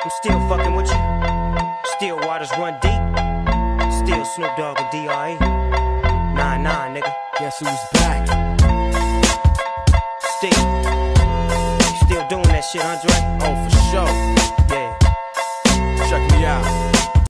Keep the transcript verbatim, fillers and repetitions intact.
I'm still fucking with you. Still waters run deep. Still Snoop Dogg and D R E. Nah, nah, nigga. Guess who's back? Still. You still doing that shit, Andre? Oh, for sure. Yeah. Check me out.